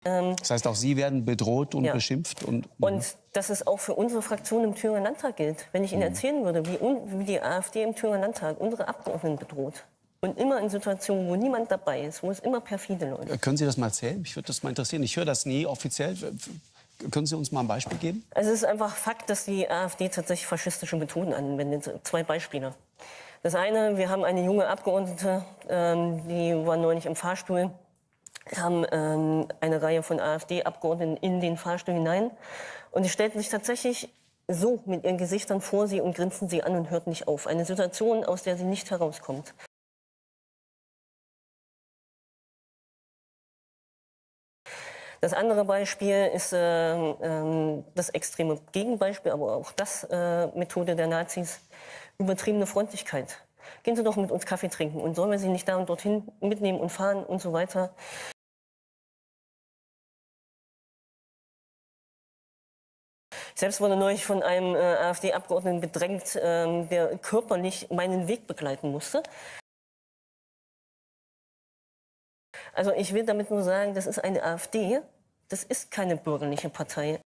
Das heißt, auch Sie werden bedroht und Ja. beschimpft? Und dass es auch für unsere Fraktion im Thüringer Landtag gilt. Wenn ich Ihnen erzählen würde, wie die AfD im Thüringer Landtag unsere Abgeordneten bedroht und immer in Situationen, wo niemand dabei ist, wo es immer perfide läuft. Können Sie das mal erzählen? Mich würde das mal interessieren. Ich höre das nie offiziell. Können Sie uns mal ein Beispiel geben? Also es ist einfach Fakt, dass die AfD tatsächlich faschistische Methoden anwendet. 2 Beispiele. Das eine, wir haben eine junge Abgeordnete, die war neulich im Fahrstuhl, haben eine Reihe von AfD-Abgeordneten in den Fahrstuhl hinein. Und die stellten sich tatsächlich so mit ihren Gesichtern vor sie und grinsen sie an und hörten nicht auf. Eine Situation, aus der sie nicht herauskommt. Das andere Beispiel ist das extreme Gegenbeispiel, aber auch das Methode der Nazis, übertriebene Freundlichkeit. Gehen Sie doch mit uns Kaffee trinken und sollen wir Sie nicht da und dorthin mitnehmen und fahren und so weiter. Ich selbst wurde neulich von einem AfD-Abgeordneten bedrängt, der körperlich meinen Weg begleiten musste. Also ich will damit nur sagen, das ist eine AfD, das ist keine bürgerliche Partei.